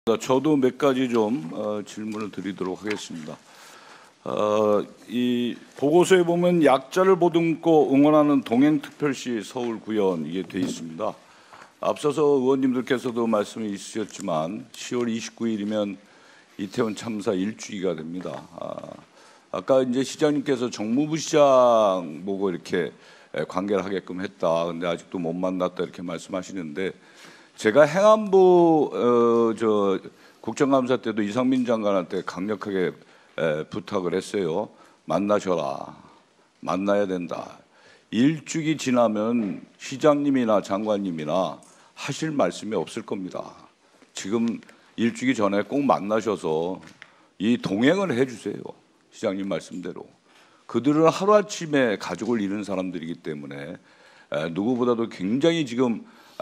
저도 몇 가지 좀 질문을 드리도록 하겠습니다. 이 보고서에 보면 약자를 보듬고 응원하는 동행특별시 서울구현 이게 돼 있습니다. 앞서서 의원님들께서도 말씀이 있으셨지만 10월 29일이면 이태원 참사 1주기가 됩니다. 아까 이제 시장님께서 정무부 시장 보고 이렇게 관계를 하게끔 했다. 근데 아직도 못 만났다 이렇게 말씀하시는데 제가 행안부 국정감사 때도 이상민 장관한테 강력하게 부탁을 했어요. 만나셔라. 만나야 된다. 1주기 지나면 시장님이나 장관님이나 하실 말씀이 없을 겁니다. 지금 1주기 전에 꼭 만나셔서 이 동행을 해주세요. 시장님 말씀대로. 그들은 하루아침에 가족을 잃은 사람들이기 때문에 누구보다도 굉장히 지금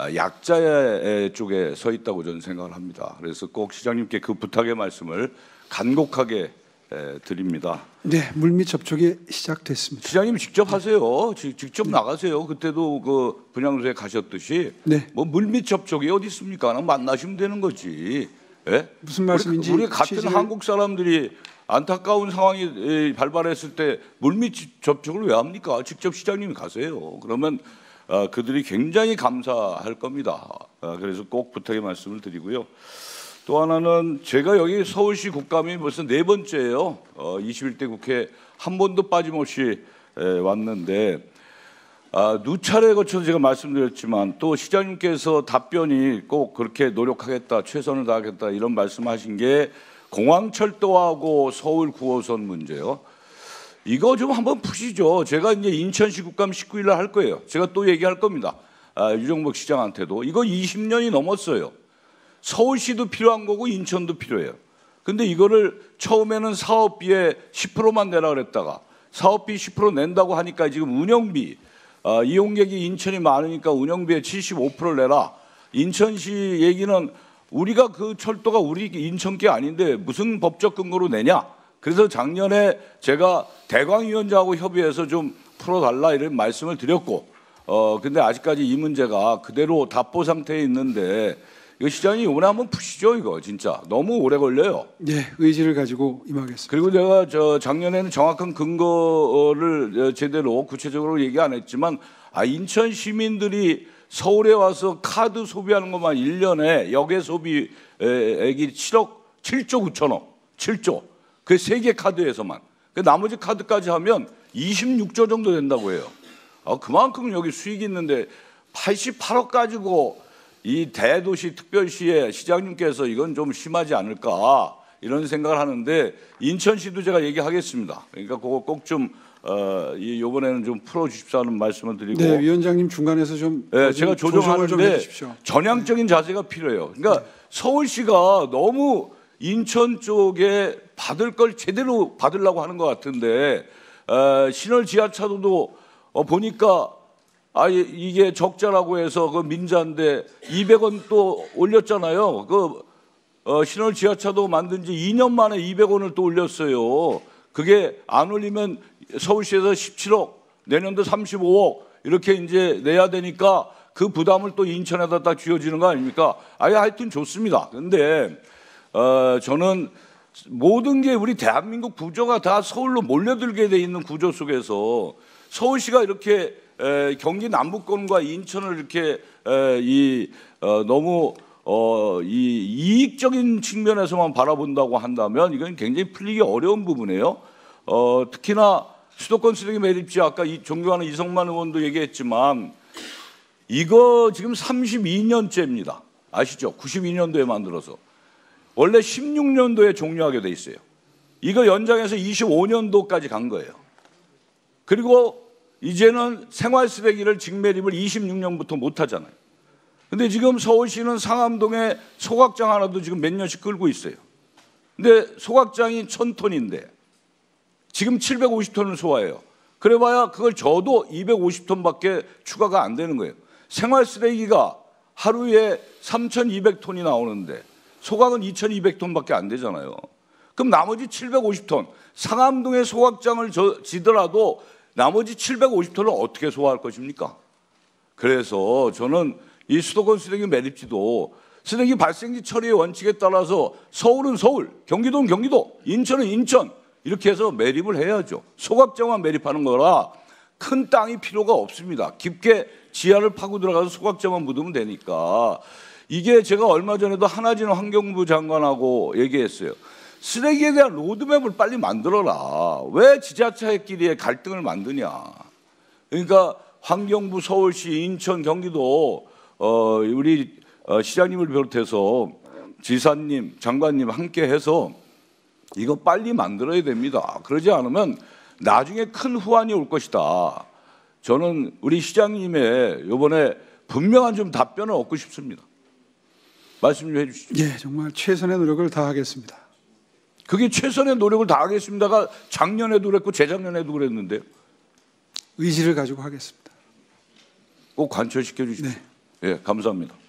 약자의 쪽에 서 있다고 저는 생각을 합니다. 그래서 꼭 시장님께 그 부탁의 말씀을 간곡하게 드립니다. 네, 물밑 접촉이 시작됐습니다. 시장님 직접 하세요. 직접 나가세요. 그때도 그 분향소에 가셨듯이. 네. 뭐 물밑 접촉이 어디 있습니까? 만나시면 되는 거지. 예? 무슨 말씀인지 우리 같은 한국 사람들이 안타까운 상황이 발발했을 때 물밑 접촉을 왜 합니까? 직접 시장님이 가세요. 그러면 그들이 굉장히 감사할 겁니다. 그래서 꼭 부탁의 말씀을 드리고요. 또 하나는 제가 여기 서울시 국감이 벌써 4번째예요. 21대 국회 한 번도 빠짐없이 왔는데 누차례 거쳐서 제가 말씀드렸지만 또 시장님께서 답변이 꼭 그렇게 노력하겠다, 최선을 다하겠다 이런 말씀하신 게 공항철도하고 서울 9호선 문제요. 이거 좀 한번 푸시죠. 제가 이제 인천시 국감 19일 날 할 거예요. 제가 또 얘기할 겁니다. 유정복 시장한테도. 이거 20년이 넘었어요. 서울시도 필요한 거고 인천도 필요해요. 근데 이거를 처음에는 사업비에 10%만 내라 그랬다가 사업비 10% 낸다고 하니까 지금 운영비, 이용객이 인천이 많으니까 운영비에 75%를 내라. 인천시 얘기는 우리가 그 철도가 우리 인천 게 아닌데 무슨 법적 근거로 내냐. 그래서 작년에 제가 대광위원장하고 협의해서 좀 풀어달라 이런 말씀을 드렸고 근데 아직까지 이 문제가 그대로 답보 상태에 있는데 이거 시장이 이번에 한번 푸시죠. 이거 진짜 너무 오래 걸려요. 네, 의지를 가지고 임하겠습니다. 그리고 제가 작년에는 정확한 근거를 제대로 구체적으로 얘기 안 했지만 인천 시민들이 서울에 와서 카드 소비하는 것만 1년에 역외 소비액이 7조 9천억 7조 그 3개 카드에서만 그 나머지 카드까지 하면 26조 정도 된다고 해요. 그만큼 여기 수익이 있는데 88억 가지고 이 대도시 특별시의 시장님께서 이건 좀 심하지 않을까 이런 생각을 하는데 인천시도 제가 얘기하겠습니다. 그러니까 그거 꼭 좀 이번에는 좀 풀어주십사는 말씀을 드리고. 네, 위원장님 중간에서 좀 제가 조정하는데 전향적인 자세가 필요해요. 그러니까 서울시가 너무 인천 쪽에 받을 걸 제대로 받으려고 하는 것 같은데 신월 지하차도도 보니까 이게 적자라고 해서 그 민자인데 200원 또 올렸잖아요. 신월 지하차도 만든 지 2년 만에 200원을 또 올렸어요. 그게 안 올리면 서울시에서 17억, 내년도 35억 이렇게 이제 내야 되니까 그 부담을 또 인천에다 딱 쥐어지는 거 아닙니까? 하여튼 좋습니다. 근데 저는 모든 게 우리 대한민국 구조가 다 서울로 몰려들게 돼 있는 구조 속에서 서울시가 이렇게 경기 남부권과 인천을 이렇게 너무 이익적인 측면에서만 바라본다고 한다면 이건 굉장히 풀리기 어려운 부분이에요. 특히나 수도권 쓰레기 매립지 아까 존경하는 이성만 의원도 얘기했지만 이거 지금 32년째입니다. 아시죠? 92년도에 만들어서 원래 16년도에 종료하게 돼 있어요. 이거 연장해서 25년도까지 간 거예요. 그리고 이제는 생활 쓰레기를 직매립을 26년부터 못 하잖아요. 근데 지금 서울시는 상암동에 소각장 하나도 지금 몇 년씩 끌고 있어요. 근데 소각장이 1000톤인데 지금 750톤을 소화해요. 그래봐야 그걸 저도 250톤밖에 추가가 안 되는 거예요. 생활 쓰레기가 하루에 3200톤이 나오는데 소각은 2200톤밖에 안 되잖아요. 그럼 나머지 750톤 상암동에 소각장을 지더라도 나머지 750톤을 어떻게 소화할 것입니까? 그래서 저는 이 수도권 쓰레기 매립지도 쓰레기 발생지 처리의 원칙에 따라서 서울은 서울, 경기도는 경기도, 인천은 인천 이렇게 해서 매립을 해야죠. 소각장만 매립하는 거라 큰 땅이 필요가 없습니다. 깊게 지하를 파고 들어가서 소각장만 묻으면 되니까. 이게 제가 얼마 전에도 한하진 환경부 장관하고 얘기했어요. 쓰레기에 대한 로드맵을 빨리 만들어라. 왜 지자체끼리의 갈등을 만드냐. 그러니까 환경부, 서울시, 인천, 경기도 우리 시장님을 비롯해서 지사님, 장관님 함께 해서 이거 빨리 만들어야 됩니다. 그러지 않으면 나중에 큰 후환이 올 것이다. 저는 우리 시장님의 이번에 분명한 좀 답변을 얻고 싶습니다. 말씀 좀 해주시죠. 예, 정말 최선의 노력을 다하겠습니다. 그게 최선의 노력을 다하겠습니다가 작년에도 그랬고 재작년에도 그랬는데요. 의지를 가지고 하겠습니다. 꼭 관철시켜 주십시오. 네. 예, 감사합니다.